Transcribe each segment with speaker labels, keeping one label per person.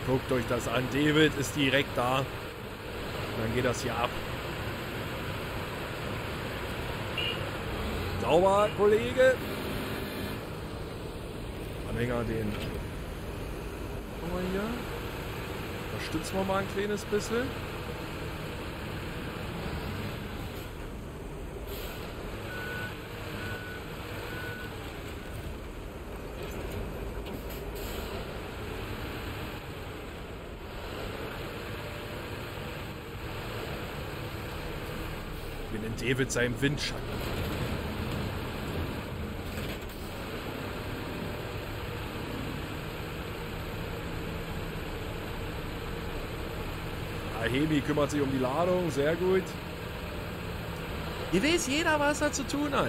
Speaker 1: Guckt euch das an. David ist direkt da. Und dann geht das hier ab. Sauber, Kollege. Anhänger, den... Guck mal hier. Unterstützen wir mal ein kleines bisschen. Ich bin in David seinem Windschatten. Hemi kümmert sich um die Ladung, sehr gut. Hier weiß jeder, was er zu tun hat.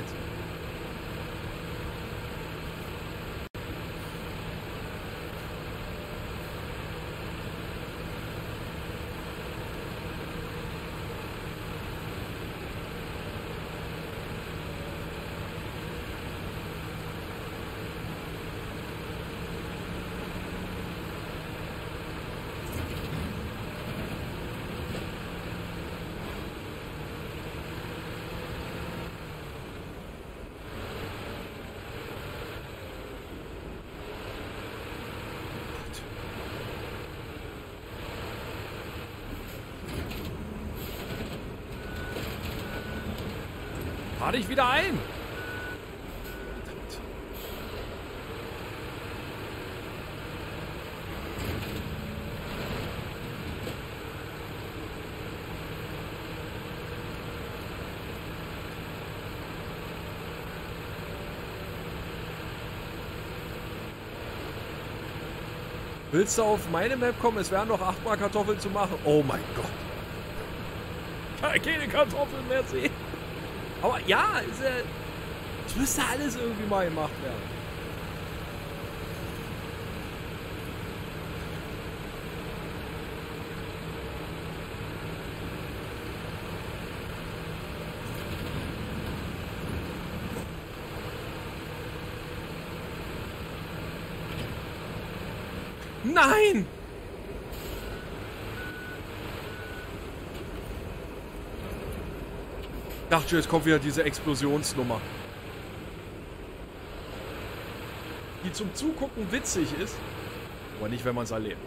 Speaker 1: Fahr dich wieder ein! Willst du auf meine Map kommen? Es wären noch 8-mal Kartoffeln zu machen. Oh mein Gott. Keine Kartoffeln mehr sehen. Aber ja, es müsste alles irgendwie mal gemacht werden. Nein! Ich dachte schon, jetzt kommt wieder diese Explosionsnummer. Die zum Zugucken witzig ist, aber nicht, wenn man es erlebt.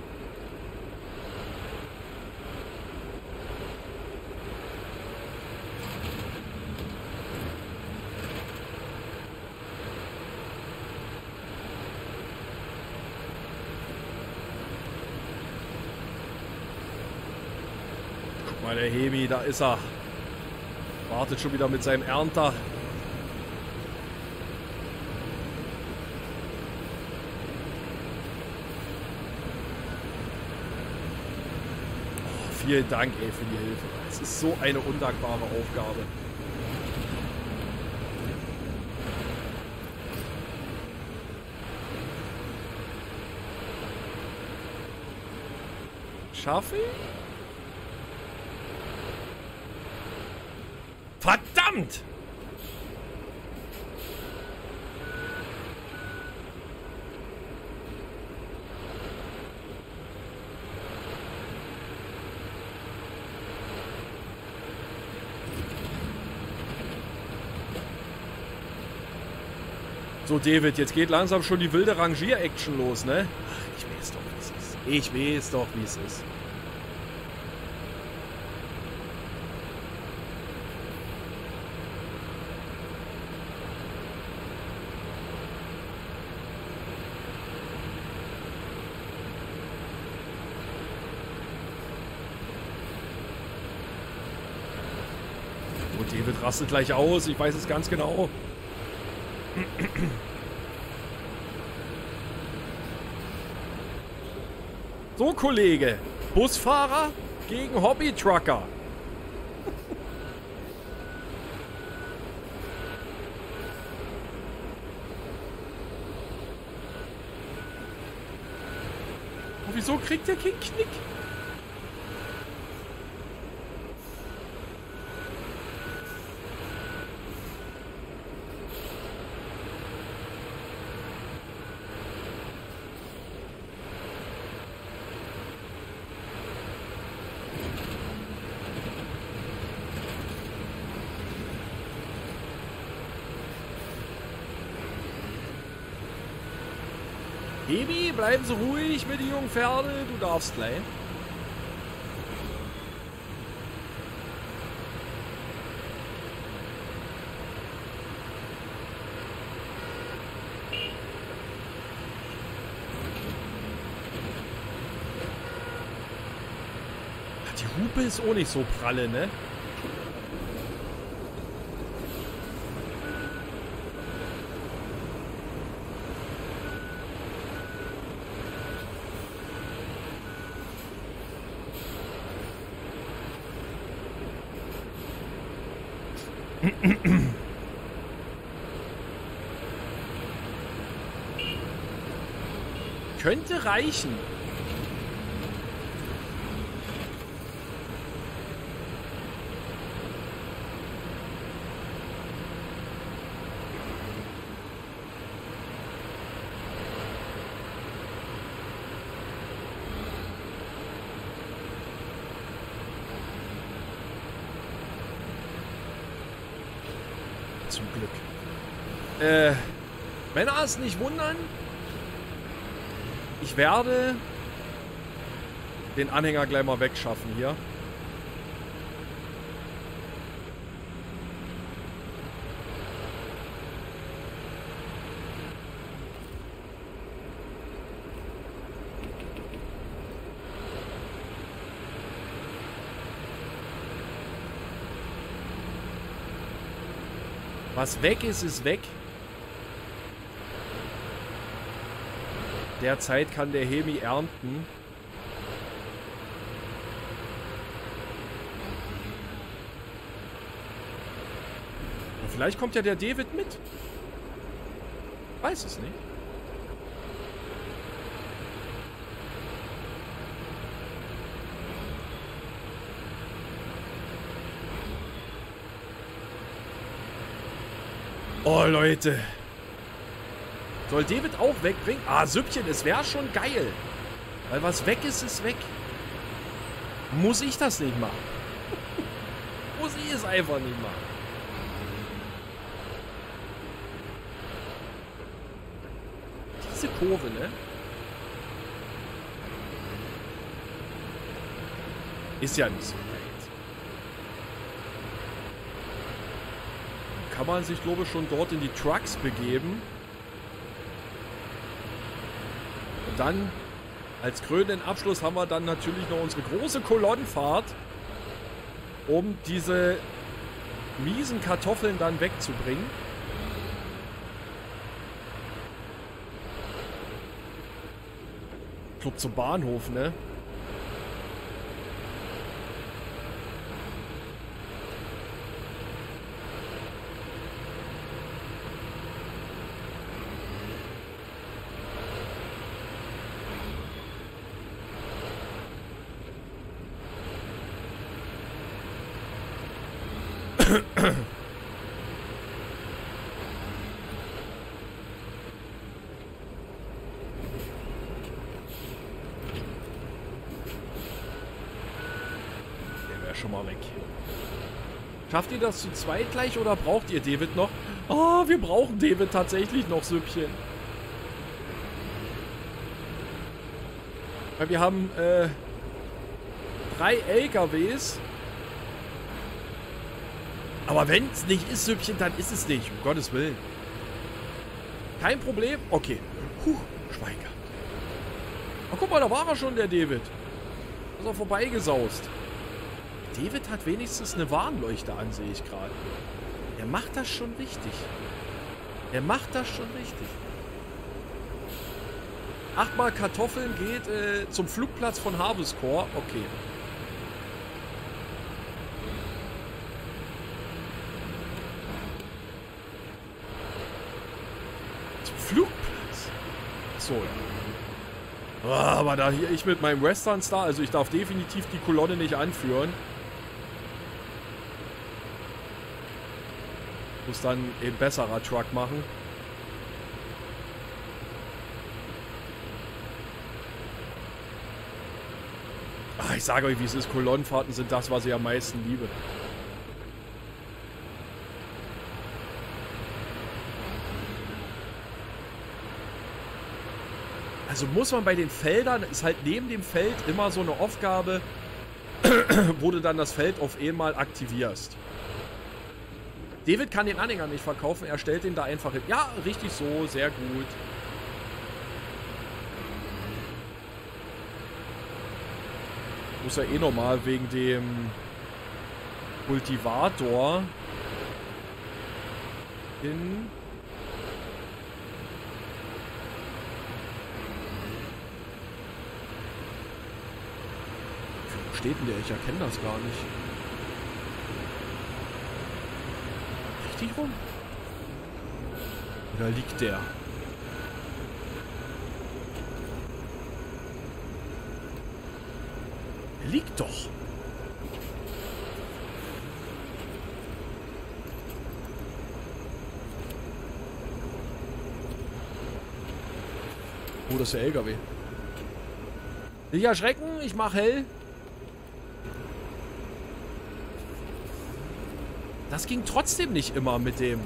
Speaker 1: Guck mal, der Hemi, da ist er. Wartet schon wieder mit seinem Ernter. Oh, vielen Dank, ey, für die Hilfe. Es ist so eine undankbare Aufgabe. Schaffe ich? Verdammt! So, David, jetzt geht langsam schon die wilde Rangier-Action los, ne? Ich weiß doch, wie es ist. Ich weiß doch, wie es ist. David rastet gleich aus, ich weiß es ganz genau. So, Kollege. Busfahrer gegen Hobbytrucker. Und wieso kriegt der keinen Knick? Hemi, bleiben Sie ruhig mit den jungen Pferde. Du darfst gleich. Die Hupe ist auch nicht so pralle, ne? Könnte reichen. Zum Glück. Männer es nicht wundern. Ich werde den Anhänger gleich mal wegschaffen hier. Was weg ist, ist weg. Derzeit kann der Hemi ernten. Und vielleicht kommt ja der David mit. Weiß es nicht. Oh, Leute. Soll David auch wegbringen? Ah, Süppchen, es wäre schon geil. Weil was weg ist, ist weg. Muss ich das nicht machen? Muss ich es einfach nicht machen? Diese Kurve, ne? Ist ja nicht so weit. Kann man sich, glaube ich, schon dort in die Trucks begeben. Und dann, als krönenden Abschluss, haben wir dann natürlich noch unsere große Kolonnenfahrt, um diese miesen Kartoffeln dann wegzubringen. Ich glaube zum Bahnhof, ne? Schon mal weg. Schafft ihr das zu zweit gleich oder braucht ihr David noch? Oh, wir brauchen David tatsächlich noch, Süppchen. Weil wir haben 3 LKWs. Aber wenn es nicht ist, Süppchen, dann ist es nicht. Um Gottes Willen. Kein Problem. Okay. Schwein gehabt. Oh, guck mal, da war er schon, der David. Ist er vorbeigesaust. David hat wenigstens eine Warnleuchte an, sehe ich gerade. Er macht das schon richtig. Er macht das schon richtig. 8-mal Kartoffeln geht zum Flugplatz von Harvestcore. Okay. Zum Flugplatz? So. Oh, aber da hier ich mit meinem Western Star, also ich darf definitiv die Kolonne nicht anführen. Muss dann ein besserer Truck machen. Ach, ich sage euch, wie es ist. Kolonnenfahrten sind das, was ich am meisten liebe. Also muss man bei den Feldern, ist halt neben dem Feld immer so eine Aufgabe, wo du dann das Feld auf einmal aktivierst. David kann den Anhänger nicht verkaufen, er stellt den da einfach hin. Ja, richtig so, sehr gut. Muss ja eh nochmal wegen dem Kultivator hin. Wo steht denn der? Ich erkenne das gar nicht. Richtig rum? Oder liegt der? Er liegt doch. Oh, das ist der LKW. Nicht erschrecken, ich mach hell. Das ging trotzdem nicht immer mit dem.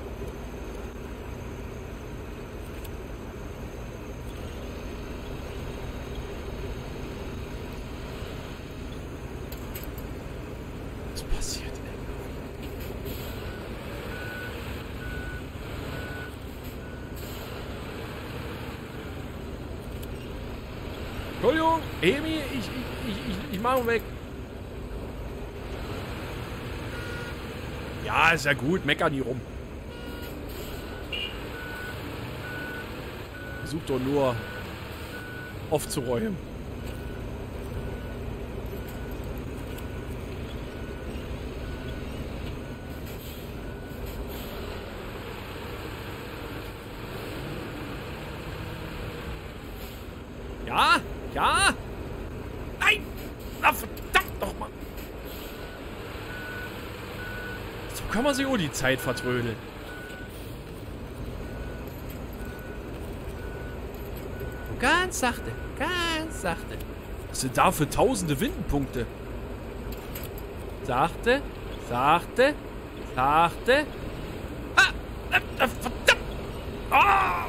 Speaker 1: Was passiert, ey? Entschuldigung, Emi, ich mach ihn weg. Ja, ist ja gut, mecker nie rum. Versuch doch nur aufzuräumen. Ja, ja. Nein, na verdammt nochmal. So kann man sich auch die Zeit vertrödeln. Ganz sachte, ganz sachte. Was sind da für tausende Windenpunkte? Sachte, sachte, sachte. Ah, verdammt. Ah!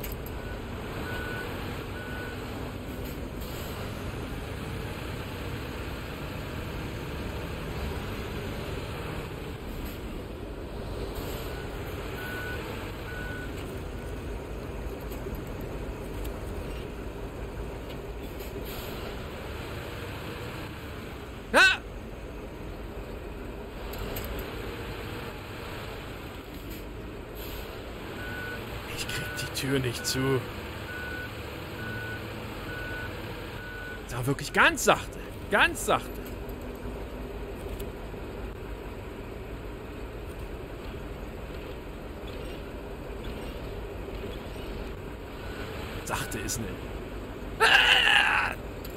Speaker 1: Tür nicht zu. Da wirklich ganz sachte. Ganz sachte. Sachte ist nicht. Ah!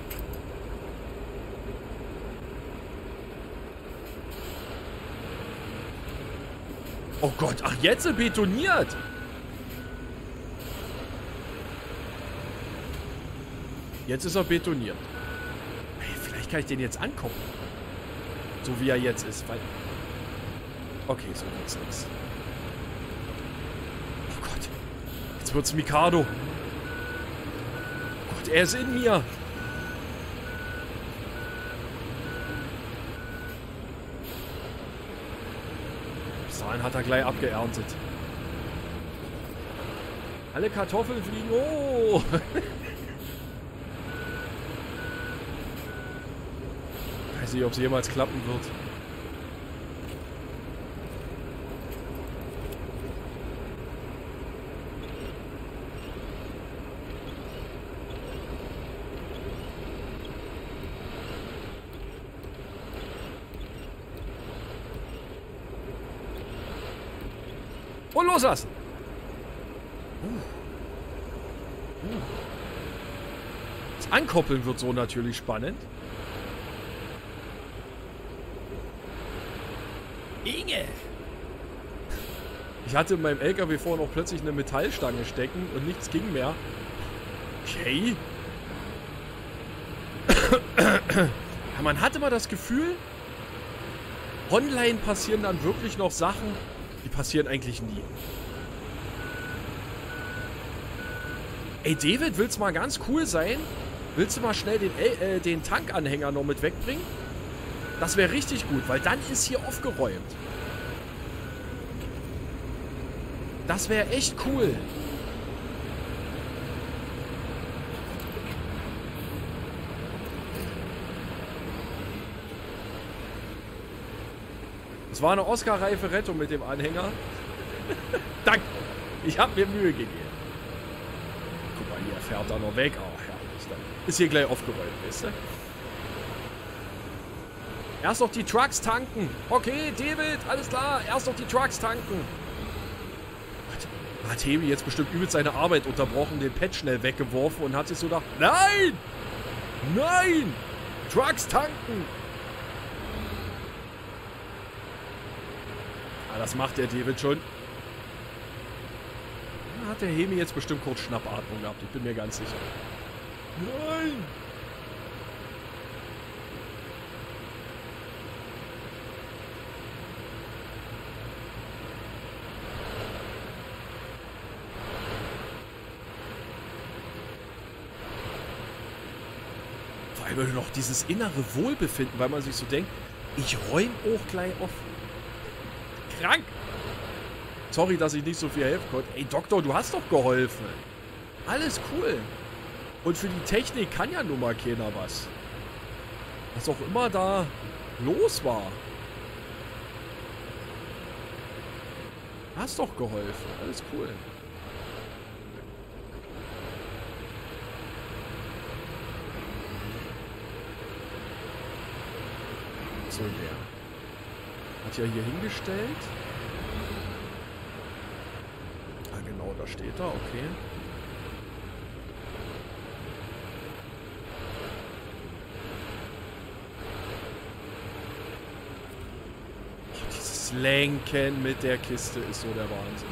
Speaker 1: Oh Gott, ach jetzt betoniert. Jetzt ist er betoniert. Hey, vielleicht kann ich den jetzt angucken. So wie er jetzt ist. Weil okay, so wird's nichts. Oh Gott. Jetzt wird's Mikado. Oh Gott, er ist in mir. Bis dahin hat er gleich abgeerntet. Alle Kartoffeln fliegen. Oh! Ich weiß nicht, ob es jemals klappen wird. Und loslassen! Das Ankoppeln wird so natürlich spannend. Inge! Ich hatte in meinem LKW vorhin auch plötzlich eine Metallstange stecken und nichts ging mehr. Okay. Ja, man hat immer das Gefühl, online passieren dann wirklich noch Sachen, die passieren eigentlich nie. Ey, David, willst du mal ganz cool sein? Willst du mal schnell den Tankanhänger noch mit wegbringen? Das wäre richtig gut, weil dann ist hier aufgeräumt. Das wäre echt cool. Das war eine Oscar-reife Rettung mit dem Anhänger. Danke. Ich habe mir Mühe gegeben. Guck mal, hier fährt er noch weg. Oh, herrlich. Dann ist hier gleich aufgeräumt, weißt du? Erst noch die Trucks tanken. Okay, David, alles klar. Erst noch die Trucks tanken. Hat Hemi jetzt bestimmt übelst seine Arbeit unterbrochen, den Pad schnell weggeworfen und hat sich so gedacht, nein! Nein! Trucks tanken! Ah, das macht der David schon. Da hat der Hemi jetzt bestimmt kurz Schnappatmung gehabt, ich bin mir ganz sicher. Nein! Vor allem noch dieses innere Wohlbefinden, weil man sich so denkt, ich räume auch gleich auf. Krank! Sorry, dass ich nicht so viel helfen konnte. Ey, Doktor, du hast doch geholfen. Alles cool. Und für die Technik kann ja nun mal keiner was. Was auch immer da los war. Hast doch geholfen. Alles cool. So, der hat ja hier hingestellt. Ah, genau, da steht er, okay. Oh, dieses Lenken mit der Kiste ist so der Wahnsinn.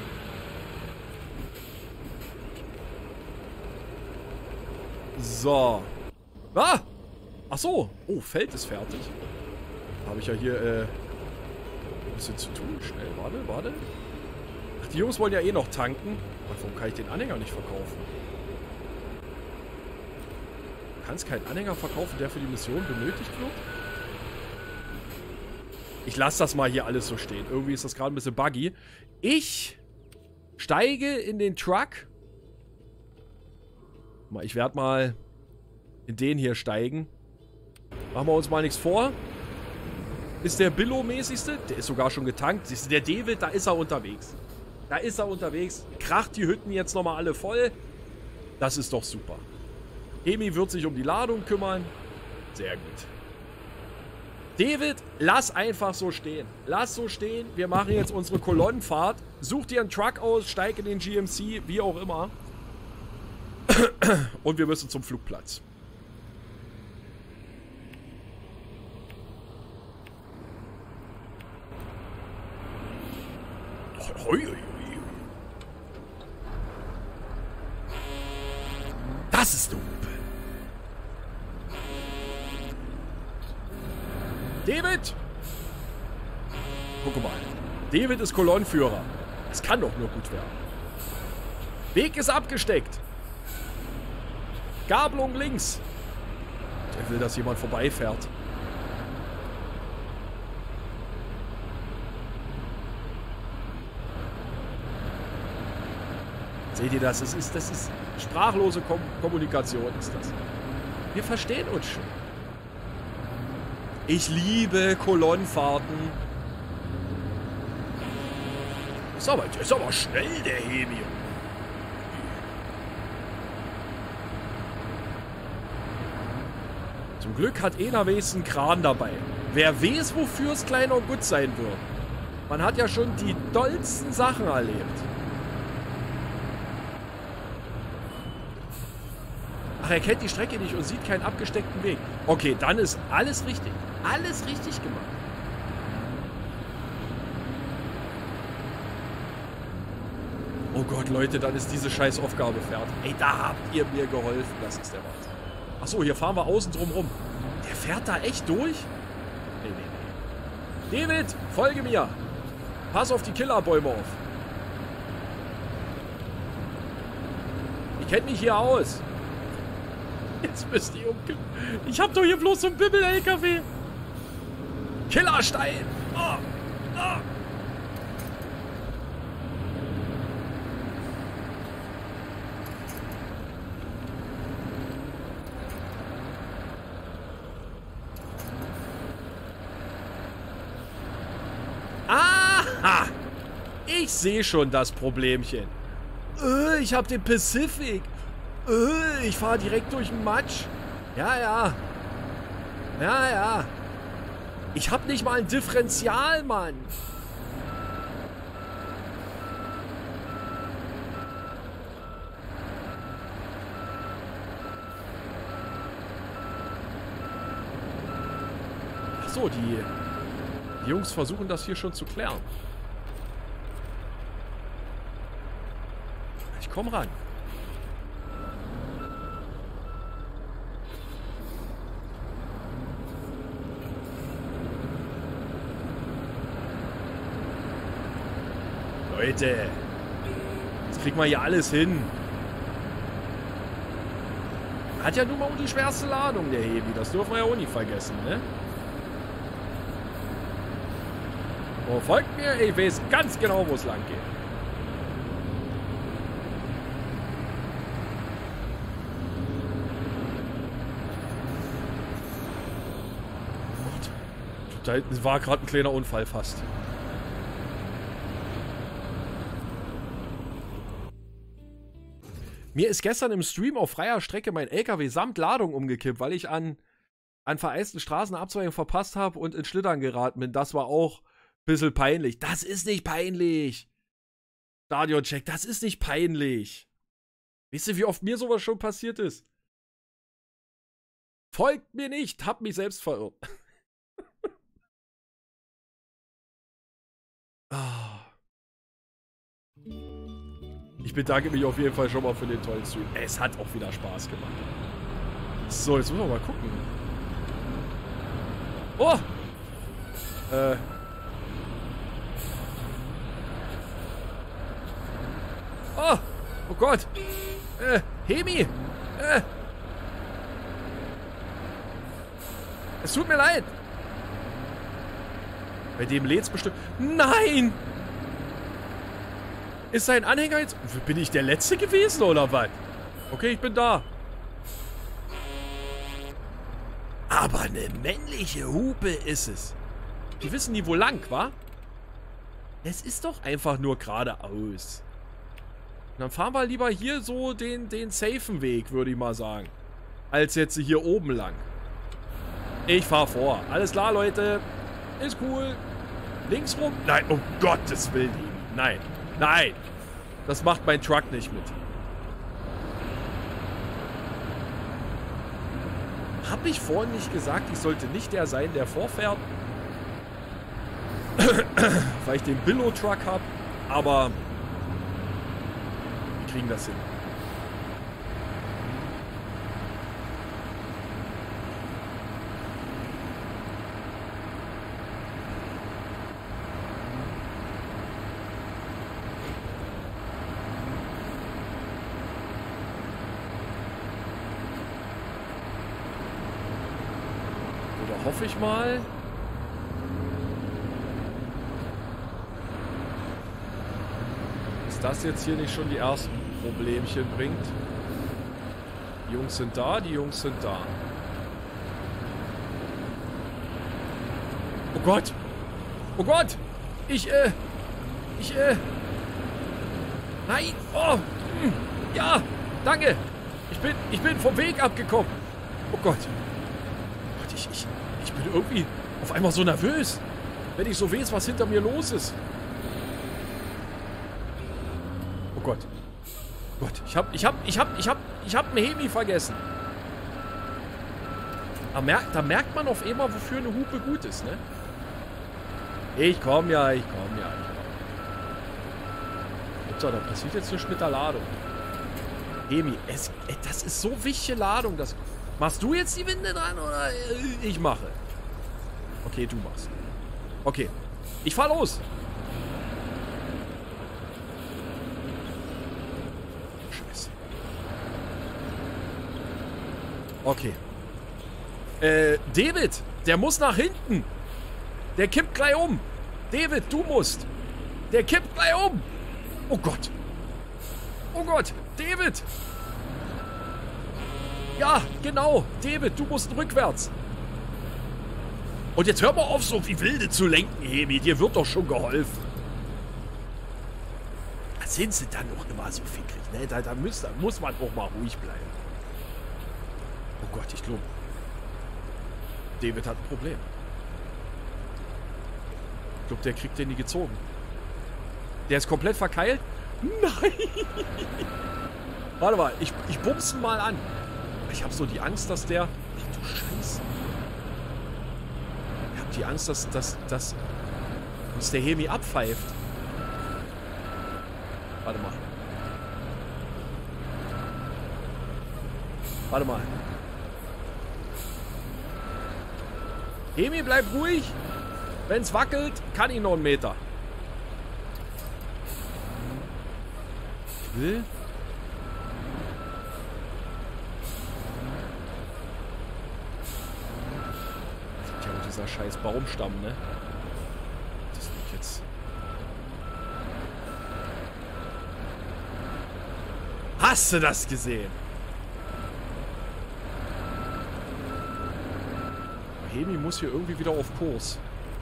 Speaker 1: So. Ah! Ach so. Oh, Feld ist fertig. Habe ich ja hier ein bisschen zu tun. Schnell. Warte. Ach, die Jungs wollen ja eh noch tanken. Warum kann ich den Anhänger nicht verkaufen? Du kannst keinen Anhänger verkaufen, der für die Mission benötigt wird? Ich lasse das mal hier alles so stehen. Irgendwie ist das gerade ein bisschen buggy. Ich steige in den Truck. Ich werde mal in den hier steigen. Machen wir uns mal nichts vor. Ist der Billo-mäßigste. Der ist sogar schon getankt. Siehst du, der David, da ist er unterwegs. Da ist er unterwegs. Kracht die Hütten jetzt nochmal alle voll. Das ist doch super. Hemi wird sich um die Ladung kümmern. Sehr gut. David, lass einfach so stehen. Lass so stehen. Wir machen jetzt unsere Kolonnenfahrt. Such dir einen Truck aus, steig in den GMC, wie auch immer. Und wir müssen zum Flugplatz. Das ist du. David! Guck mal. David ist Kolonnenführer. Es kann doch nur gut werden. Weg ist abgesteckt. Gabelung links. Der will, dass jemand vorbeifährt. Seht ihr das? Das ist sprachlose Kommunikation ist das. Wir verstehen uns schon. Ich liebe Kolonnenfahrten. Der ist aber schnell, der Hemi. Zum Glück hat NRWs einen Kran dabei. Wer weiß, wofür es klein und gut sein wird. Man hat ja schon die dollsten Sachen erlebt. Ach, er kennt die Strecke nicht und sieht keinen abgesteckten Weg. Okay, dann ist alles richtig. Alles richtig gemacht. Oh Gott, Leute, dann ist diese scheiß Aufgabe fertig. Ey, da habt ihr mir geholfen. Das ist der Wahnsinn. Achso, hier fahren wir außen drum rum. Der fährt da echt durch? Nee. David, folge mir. Pass auf die Killerbäume auf. Ich kenne mich hier aus. Jetzt müsst ihr Ich hab doch hier bloß so einen Bimmel-LKW. Killerstein. Oh. Oh. Aha! Ich sehe schon das Problemchen. Ich habe den Pacific. Ich fahre direkt durch den Matsch. Ja, ja. Ja, ja. Ich habe nicht mal ein Differential, Mann. Ach so, die Jungs versuchen das hier schon zu klären. Ich komm ran. Leute, jetzt kriegen wir hier alles hin. Hat ja nun mal die schwerste Ladung, der Hebi. Das dürfen wir ja auch nicht vergessen, ne? Oh, folgt mir, ich weiß ganz genau, wo es lang geht. Gott. Da hinten war gerade ein kleiner Unfall fast. Mir ist gestern im Stream auf freier Strecke mein LKW samt Ladung umgekippt, weil ich an vereisten Straßenabzweigung verpasst habe und in Schlittern geraten bin. Das war auch ein bisschen peinlich. Das ist nicht peinlich. Stadioncheck, das ist nicht peinlich. Wisst ihr, wie oft mir sowas schon passiert ist? Folgt mir nicht, hab mich selbst verirrt. Ich bedanke mich auf jeden Fall schon mal für den tollen Stream. Es hat auch wieder Spaß gemacht. So, jetzt müssen wir mal gucken. Oh! Oh! Oh Gott! Hemi! Es tut mir leid! Bei dem lädt's bestimmt... Nein! Ist sein Anhänger jetzt... Bin ich der Letzte gewesen, oder was? Okay, ich bin da. Aber eine männliche Hupe ist es. Die wissen nie, wo lang, wa? Es ist doch einfach nur geradeaus. Und dann fahren wir lieber hier so den safen Weg, würde ich mal sagen. Als jetzt hier oben lang. Ich fahr vor. Alles klar, Leute. Ist cool. Links rum. Nein, um Gottes Willen. Nein. Nein. Das macht mein Truck nicht mit. Hab ich vorhin nicht gesagt, ich sollte nicht der sein, der vorfährt? Weil ich den Billo-Truck habe. Aber wir kriegen das hin. Hoffe ich mal. Dass das jetzt hier nicht schon die ersten Problemchen bringt. Die Jungs sind da, die Jungs sind da. Oh Gott! Oh Gott! Nein! Oh! Ja! Danke! Ich bin vom Weg abgekommen! Oh Gott! Ich bin irgendwie auf einmal so nervös, wenn ich so weiß, was hinter mir los ist. Oh Gott. Oh Gott, ich hab einen Hemi vergessen. Da merkt man auf einmal, wofür eine Hupe gut ist, ne? Ich komm ja. So, da passiert jetzt nichts mit der Ladung. Hemi, das ist so wichtige Ladung, das... Machst du jetzt die Winde dran oder ich mache? Okay, du machst. Okay. Ich fahr los. Scheiße. Okay. David, der muss nach hinten. Der kippt gleich um. David, du musst. Der kippt gleich um. Oh Gott. Oh Gott, David. Ja, genau. David, du musst rückwärts. Und jetzt hör mal auf, so wie Wilde zu lenken, Hemi. Dir wird doch schon geholfen. Da sind sie dann auch immer so fickrig, ne? Da muss man auch mal ruhig bleiben. Oh Gott, ich glaube, David hat ein Problem. Ich glaube, der kriegt den nie gezogen. Der ist komplett verkeilt. Nein! Warte mal, ich bumse ihn mal an. Ich habe so die Angst, dass der... Ach du Scheiße. Ich habe die Angst, dass uns der Hemi abpfeift. Warte mal. Warte mal. Hemi, bleib ruhig. Wenn's wackelt, kann ich noch einen Meter. Ich will... Tja, dieser scheiß Baumstamm, ne? Das liegt jetzt... Hast du das gesehen? Hemi muss hier irgendwie wieder auf Kurs.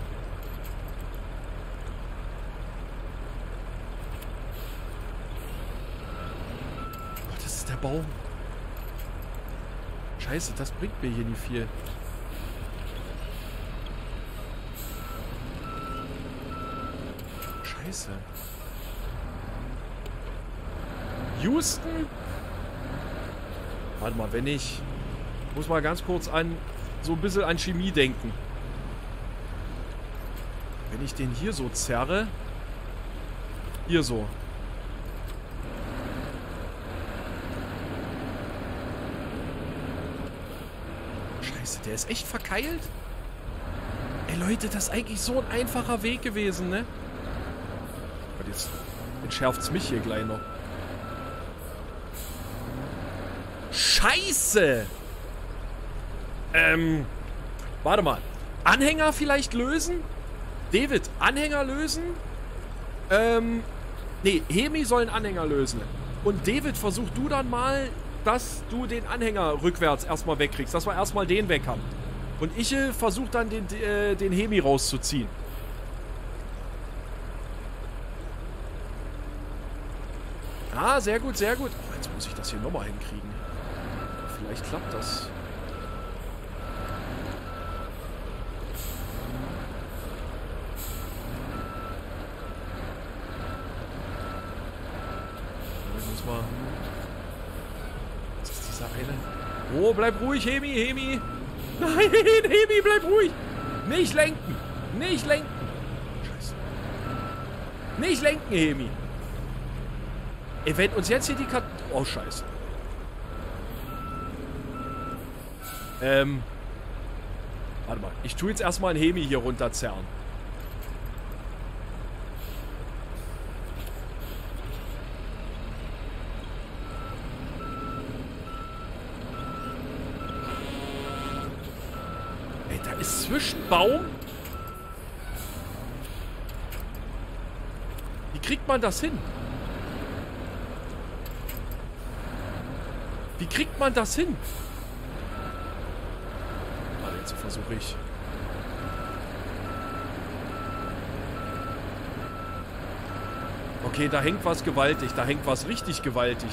Speaker 1: Oh, das ist der Baum. Scheiße, das bringt mir hier nicht viel. Scheiße. Houston? Warte mal, wenn ich... Muss mal ganz kurz so ein bisschen an Chemie denken. Wenn ich den hier so zerre... Hier so. Scheiße, der ist echt verkeilt? Ey Leute, das ist eigentlich so ein einfacher Weg gewesen, ne? Aber jetzt entschärft's mich hier gleich noch. Scheiße! Warte mal. Anhänger vielleicht lösen? David, Anhänger lösen? Nee, Hemi soll einen Anhänger lösen. Und David, versuch du dann mal, dass du den Anhänger rückwärts erstmal wegkriegst. Dass wir erstmal den weg haben. Und ich versuch dann den Hemi rauszuziehen. Ah, sehr gut, sehr gut. Oh, jetzt muss ich das hier nochmal hinkriegen. Vielleicht klappt das. Was ist dieser eine? Oh, bleib ruhig, Hemi, Hemi. Nein, Hemi, bleib ruhig. Nicht lenken. Nicht lenken. Scheiße. Nicht lenken, Hemi. Ey, wenn uns jetzt hier die Oh, scheiße. Warte mal. Ich tue jetzt erstmal einen Hemi hier runterzerren. Ey, da ist Zwischenbaum. Wie kriegt man das hin? Wie kriegt man das hin? Warte, jetzt versuche ich. Okay, da hängt was gewaltig. Da hängt was richtig gewaltig.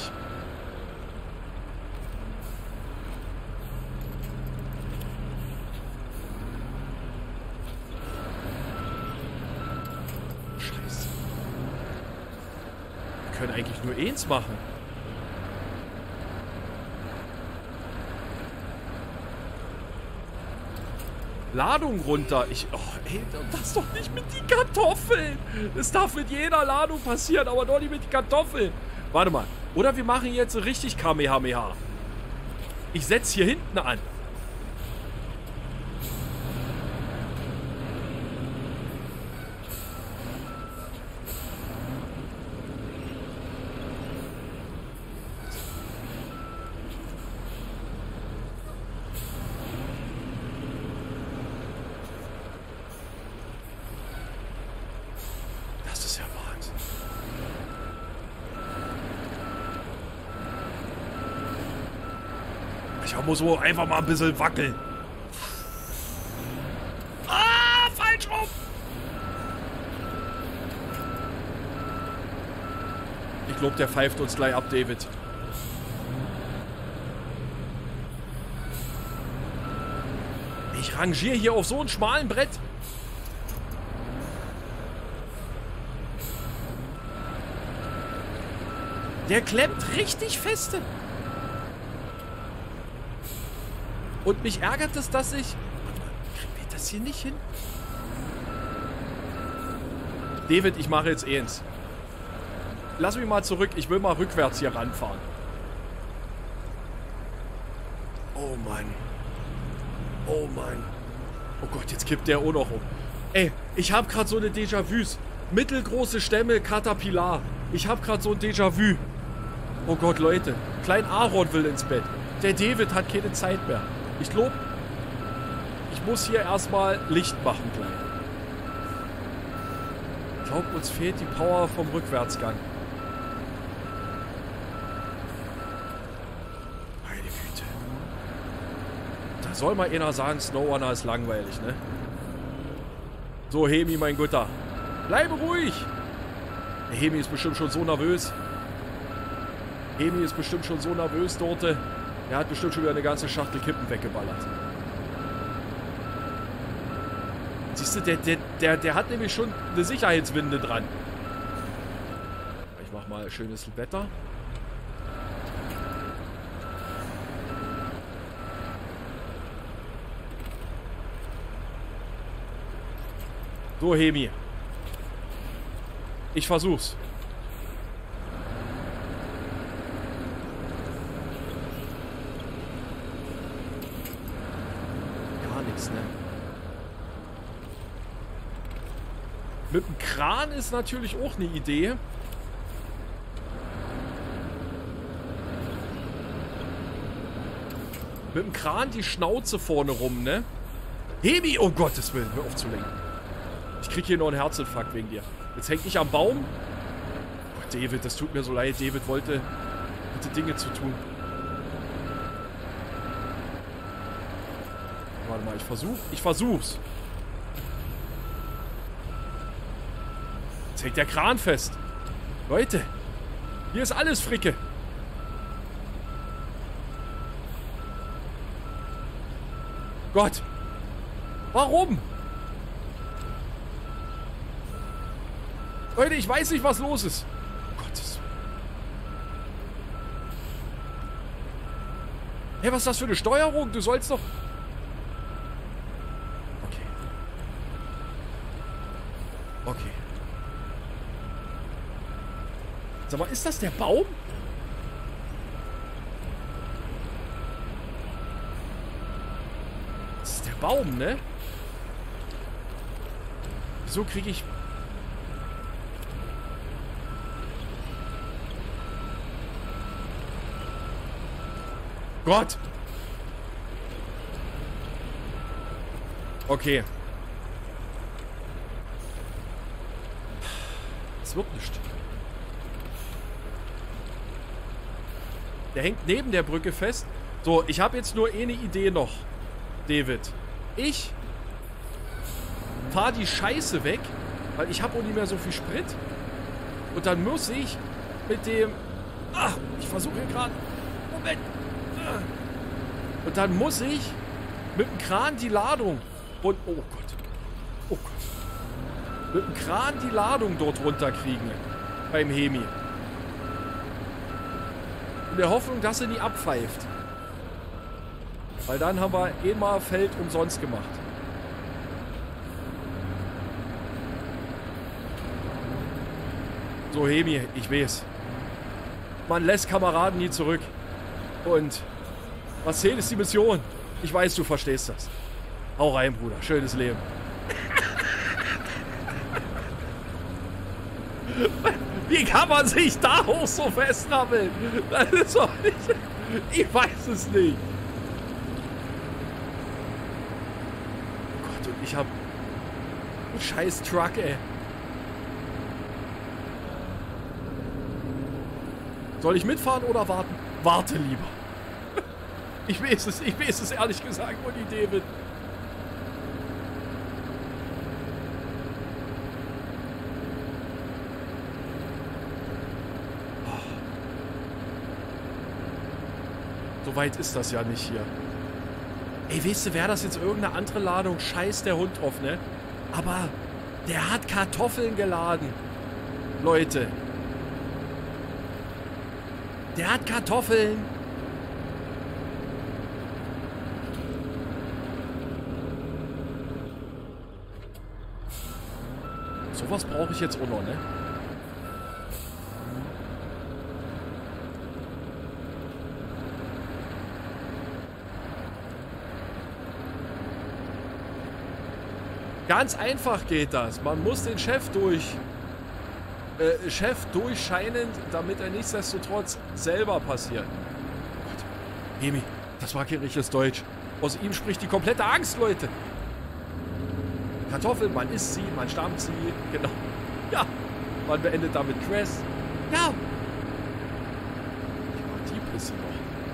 Speaker 1: Scheiße. Wir können eigentlich nur eins machen. Ladung runter. Oh, ey, das doch nicht mit den Kartoffeln. Das darf mit jeder Ladung passieren, aber doch nicht mit den Kartoffeln. Warte mal. Oder wir machen jetzt richtig Kamehameha. Ich setze hier hinten an. Ich muss so einfach mal ein bisschen wackeln. Ah, falsch rum. Ich glaube, der pfeift uns gleich ab, David. Ich rangiere hier auf so einem schmalen Brett. Der klemmt richtig feste. Und mich ärgert es, dass ich... Kriegen wir das hier nicht hin? David, ich mache jetzt eins. Lass mich mal zurück. Ich will mal rückwärts hier ranfahren. Oh Mann. Oh Mann. Oh Gott, jetzt kippt der auch noch um. Ey, ich habe gerade so eine Déjà-vus. Mittelgroße Stämme, Caterpillar. Ich habe gerade so ein Déjà-vu. Oh Gott, Leute. Klein Aaron will ins Bett. Der David hat keine Zeit mehr. Ich glaube, ich muss hier erstmal Licht machen gleich. Ich glaube, uns fehlt die Power vom Rückwärtsgang. Meine Güte. Da soll mal einer sagen, Snowrunner ist langweilig, ne? So, Hemi, mein Guter. Bleibe ruhig. Der Hemi ist bestimmt schon so nervös. Hemi ist bestimmt schon so nervös dort. Er hat bestimmt schon wieder eine ganze Schachtel Kippen weggeballert. Siehst du, der hat nämlich schon eine Sicherheitswinde dran. Ich mach mal schönes Wetter. So, Hemi. Ich versuch's. Ne? Mit dem Kran ist natürlich auch eine Idee. Mit dem Kran die Schnauze vorne rum, ne? Hemi, oh Gottes Willen, hör auf zu lenken. Ich krieg hier noch einen Herzinfarkt wegen dir. Jetzt häng ich am Baum. Oh, David, das tut mir so leid. David hatte Dinge zu tun. Warte mal, ich versuch's. Jetzt hängt der Kran fest. Leute, hier ist alles Fricke. Gott. Warum? Leute, ich weiß nicht, was los ist. Gottes Willen. Hey, was ist das für eine Steuerung? Du sollst doch... Okay. Sag mal, ist das der Baum? Das ist der Baum, ne? Wieso kriege ich... Gott! Okay. Es wird nicht. Der hängt neben der Brücke fest. So, ich habe jetzt nur eine Idee noch, David. Ich fahre die Scheiße weg, weil ich habe auch nicht mehr so viel Sprit. Und dann muss ich mit dem... Ach, ich versuche hier gerade... Moment. Und dann muss ich mit dem Kran die Ladung... Und, oh Gott. Oh Gott. Mit dem Kran die Ladung dort runterkriegen. Beim Hemi. In der Hoffnung, dass er nie abpfeift. Weil dann haben wir einmal Feld umsonst gemacht. So, Hemi, ich weiß. Man lässt Kameraden nie zurück. Und was zählt, ist die Mission. Ich weiß, du verstehst das. Hau rein, Bruder. Schönes Leben. Wie kann man sich da auch so festnabbeln? Das ist doch nicht... Ich weiß es nicht. Oh Gott, und ich hab... einen scheiß Truck, ey. Soll ich mitfahren oder warten? Warte lieber. Ich weiß es ehrlich gesagt, Uni David. So weit ist das ja nicht hier. Ey, weißt du, wäre das jetzt irgendeine andere Ladung? Scheiß der Hund drauf, ne? Aber der hat Kartoffeln geladen. Leute. Der hat Kartoffeln. Sowas brauche ich jetzt auch noch, ne? Ganz einfach geht das. Man muss den Chef durchscheinen, damit er nichtsdestotrotz selber passiert. Oh Gott. Hemi, das war kein richtiges Deutsch. Aus ihm spricht die komplette Angst, Leute. Kartoffeln, man isst sie, man stammt sie. Genau. Ja. Man beendet damit Quest. Ja. Die Pisse noch.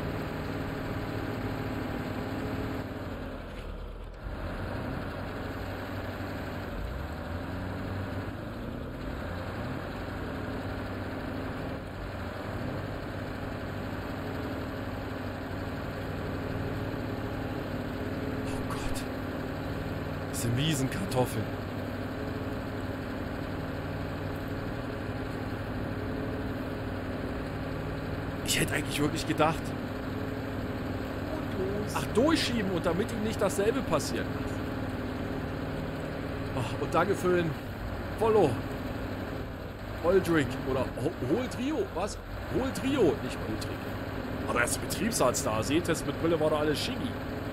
Speaker 1: Diese miesen Kartoffeln. Ich hätte eigentlich wirklich gedacht. Ach, durchschieben und damit ihm nicht dasselbe passiert. Ach, und danke für den Follow. Holdrick oder Holdrio, was? Holdrio, nicht Holdrick. Aber er ist Betriebsarzt da. Sehtest, mit Brille war da alles schicki.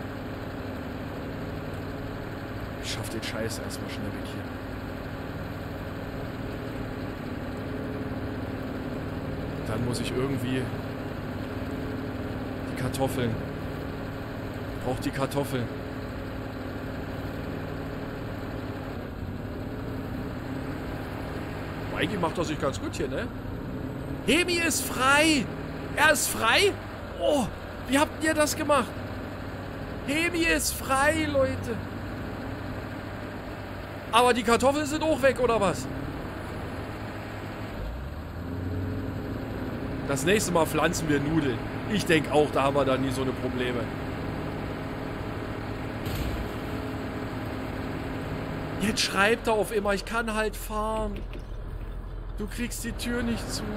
Speaker 1: Ich schaff den Scheiß erstmal schnell weg hier. Dann muss ich irgendwie die Kartoffeln. Ich brauch die Kartoffeln. Mikey macht das sich ganz gut hier, ne? Hemi ist frei! Er ist frei? Oh, wie habt ihr das gemacht? Hemi ist frei, Leute! Aber die Kartoffeln sind auch weg, oder was? Das nächste Mal pflanzen wir Nudeln. Ich denke auch, da haben wir dann nie so eine Probleme. Jetzt schreibt er auf immer, ich kann halt fahren. Du kriegst die Tür nicht zu.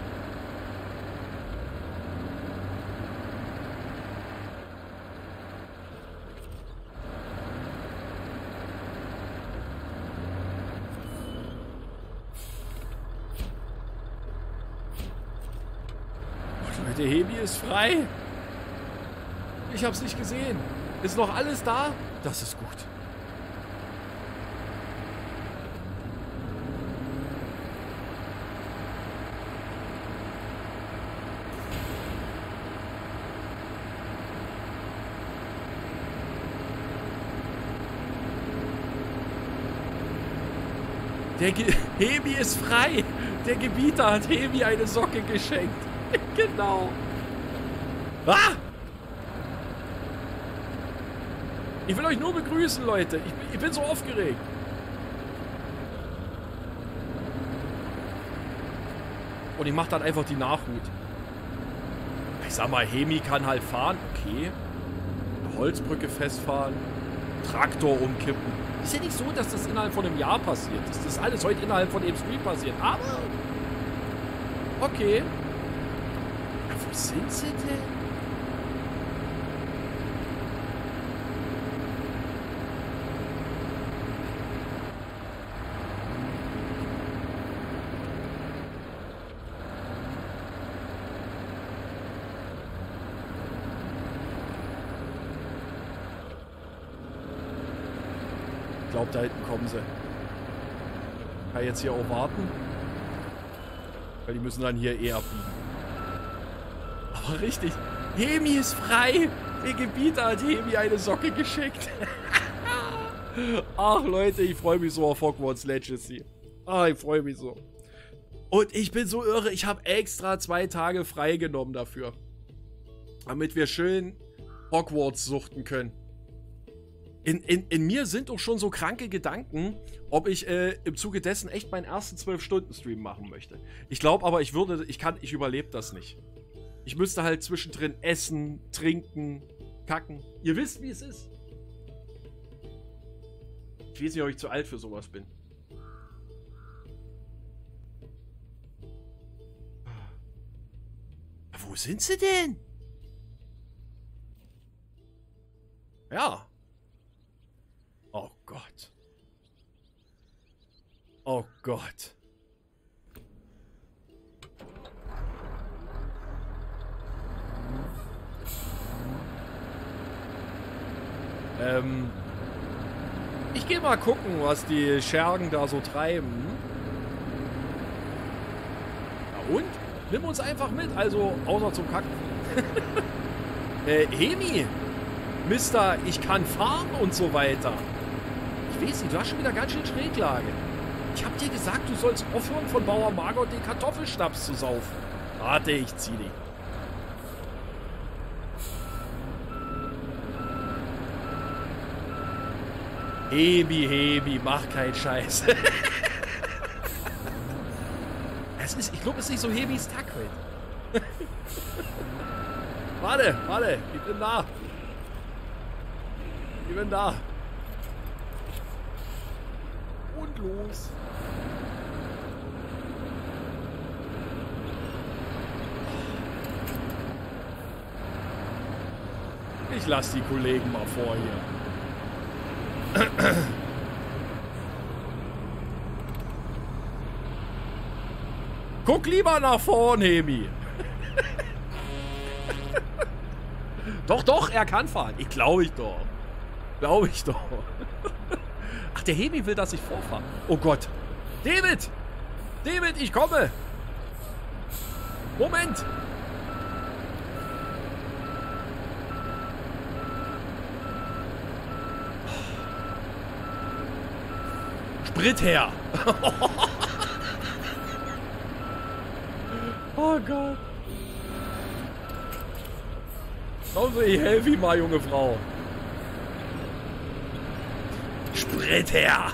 Speaker 1: Der Hemi ist frei. Ich hab's nicht gesehen. Ist noch alles da? Das ist gut. Der Hemi ist frei. Der Gebieter hat Hemi eine Socke geschenkt. Genau. Ah! Ich will euch nur begrüßen, Leute. Ich bin so aufgeregt. Und ich mache dann einfach die Nachhut. Ich sag mal, Hemi kann halt fahren. Okay. Eine Holzbrücke festfahren. Traktor umkippen. Ist ja nicht so, dass das innerhalb von einem Jahr passiert. Das ist alles heute innerhalb von dem Stream passiert. Aber... Okay. Wo sind sie denn? Ich glaube, da hinten kommen sie. Kann jetzt hier auch warten. Weil die müssen dann hier abbiegen. Aber richtig. Hemi ist frei. Der Gebieter hat Hemi eine Socke geschickt. Ach Leute, ich freue mich so auf Hogwarts Legacy. Ah, ich freue mich so. Und ich bin so irre, ich habe extra 2 Tage freigenommen dafür. Damit wir schön Hogwarts suchten können. In mir sind auch schon so kranke Gedanken, ob ich im Zuge dessen echt meinen ersten 12-Stunden-Stream machen möchte. Ich glaube aber, ich überlebe das nicht. Ich müsste halt zwischendrin essen, trinken, kacken. Ihr wisst, wie es ist. Ich weiß nicht, ob ich zu alt für sowas bin. Wo sind sie denn? Ja. Oh Gott. Oh Gott. Ich gehe mal gucken, was die Schergen da so treiben. Na und? Nimm uns einfach mit, also außer zum Kacken. Hemi, Mister, ich kann fahren und so weiter. Ich weiß nicht, du hast schon wieder ganz schön Schräglage. Ich hab dir gesagt, du sollst aufhören, von Bauer Margot den Kartoffelschnaps zu saufen. Warte, ich zieh dich. Hebi, mach keinen Scheiß. Ich glaube, es ist nicht so Hebis Tag heute. Warte, ich bin da. Und los. Ich lass die Kollegen mal vor hier. Guck lieber nach vorn, Hemi. Doch, er kann fahren. Glaube ich doch. Ach, der Hemi will, dass ich vorfahre. Oh Gott. David, ich komme. Moment. Sprit her. Oh Gott. Also, ich helfe ihm mal, junge Frau. Sprit her.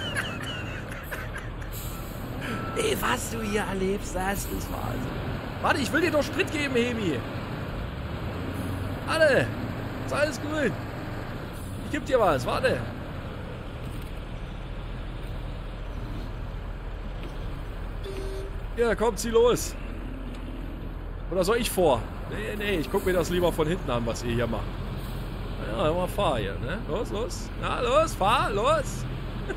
Speaker 1: Ey, was du hier erlebst, das ist Wahnsinn. Warte, ich will dir doch Sprit geben, Hemi. Warte. Ist alles gut. Ich geb dir was, warte. Ja, kommt sie los. Oder soll ich vor? Nee, ich guck mir das lieber von hinten an, was ihr hier macht. Ja, mal fahr hier, ne? Los. Na, los, fahr, los.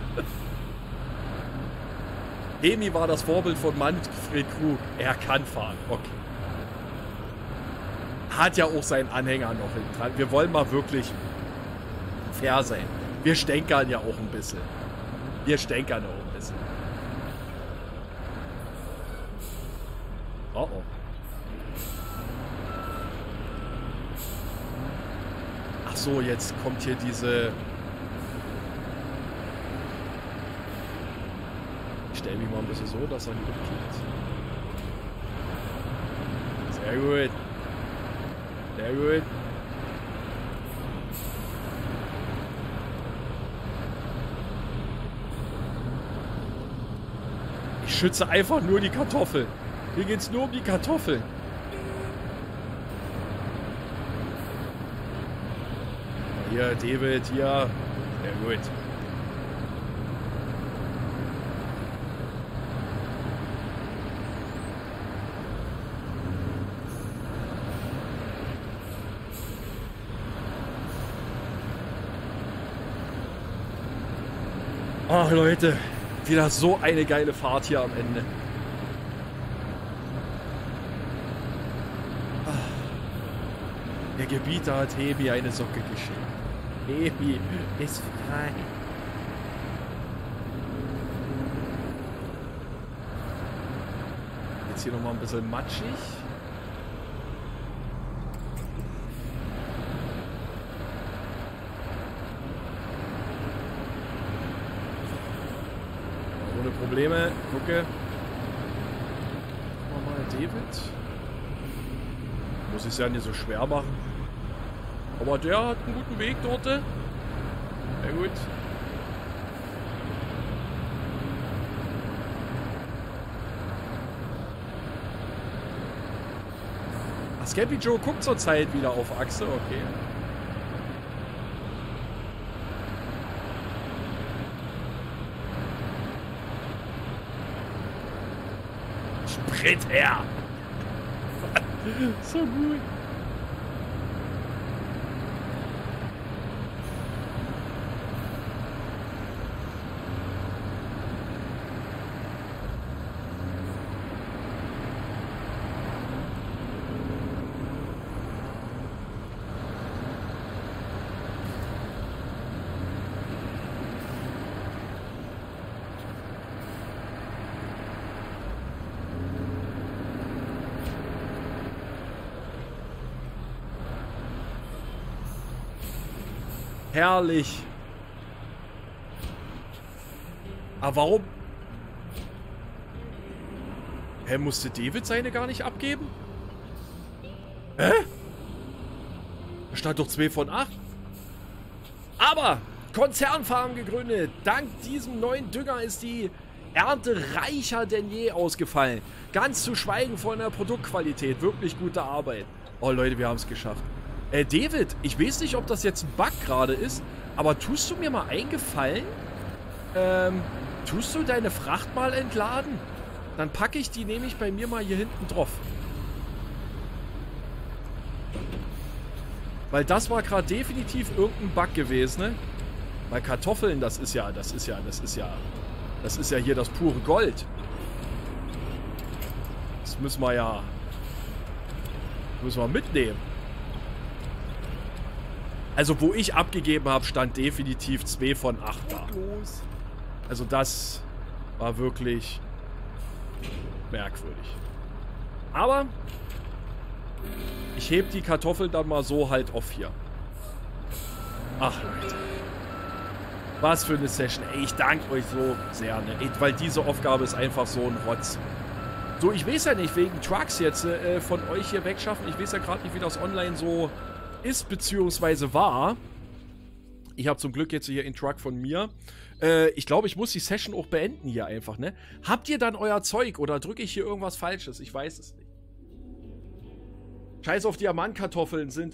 Speaker 1: Hemi war das Vorbild von Manfred Krug. Er kann fahren, okay. Hat ja auch seinen Anhänger noch hinten dran. Wir wollen mal wirklich fair sein. Wir stänkern ja auch ein bisschen. Oh. Ach so, jetzt kommt hier diese... Ich stelle mich mal ein bisschen so, dass er nicht umkippt. Sehr gut. Ich schütze einfach nur die Kartoffel. Hier geht's nur um die Kartoffeln. Hier, David, hier. Sehr gut. Ach Leute, wieder so eine geile Fahrt hier am Ende. Der Gebieter hat Hemi eine Socke geschenkt. Hemi ist frei. Jetzt hier nochmal ein bisschen matschig. Ohne Probleme. Gucke. Mal David. Muss ich es ja nicht so schwer machen. Aber der hat einen guten Weg dort. Sehr gut. Scampy Joe guckt zurzeit wieder auf Achse, okay. Sprit her! So gut. Herrlich. Aber warum? Hä, musste David seine gar nicht abgeben? Hä? Da stand doch 2 von 8. Aber Konzernfarm gegründet. Dank diesem neuen Dünger ist die Ernte reicher denn je ausgefallen. Ganz zu schweigen von der Produktqualität. Wirklich gute Arbeit. Oh Leute, wir haben es geschafft. David, ich weiß nicht, ob das jetzt ein Bug gerade ist, aber tust du mir mal einen Gefallen? Tust du deine Fracht mal entladen? Dann packe ich die nämlich bei mir mal hier hinten drauf. Weil das war gerade definitiv irgendein Bug gewesen, ne? Weil Kartoffeln, das ist ja hier das pure Gold. Das müssen wir mitnehmen. Also, wo ich abgegeben habe, stand definitiv 2 von 8 da. Also, das war wirklich merkwürdig. Aber ich heb die Kartoffeln dann mal so halt auf hier. Ach, Leute. Was für eine Session. Ey, ich danke euch so sehr, ne? Ey, weil diese Aufgabe ist einfach so ein Rotz. So, ich weiß ja nicht, wegen Trucks jetzt von euch hier wegschaffen. Ich weiß ja gerade nicht, wie das online so ist, beziehungsweise war. Ich habe zum Glück jetzt hier einen Truck von mir. Ich glaube, ich muss die Session auch beenden hier einfach, ne? Habt ihr dann euer Zeug oder drücke ich hier irgendwas Falsches? Ich weiß es nicht. Scheiß auf Diamantkartoffeln sind,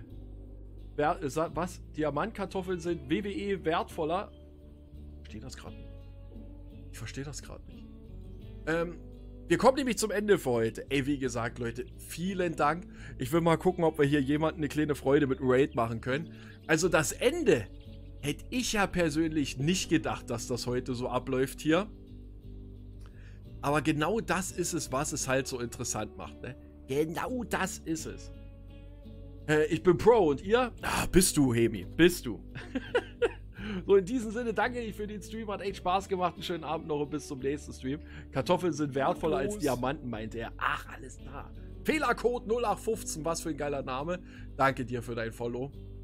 Speaker 1: was? Diamantkartoffeln sind WWE wertvoller. Ich verstehe das gerade nicht. Ich verstehe das gerade nicht. Wir kommen nämlich zum Ende für heute. Ey, wie gesagt, Leute, vielen Dank. Ich will mal gucken, ob wir hier jemanden eine kleine Freude mit Raid machen können. Also das Ende hätte ich ja persönlich nicht gedacht, dass das heute so abläuft hier. Aber genau das ist es, was es halt so interessant macht, ne? Genau das ist es. Ich bin Pro und ihr? Ah, bist du, Hemi. Bist du. So, in diesem Sinne, danke ich für den Stream. Hat echt Spaß gemacht. Einen schönen Abend noch und bis zum nächsten Stream. Kartoffeln sind wertvoller als Diamanten, meinte er. Ach, alles klar. Fehlercode 0815. Was für ein geiler Name. Danke dir für dein Follow.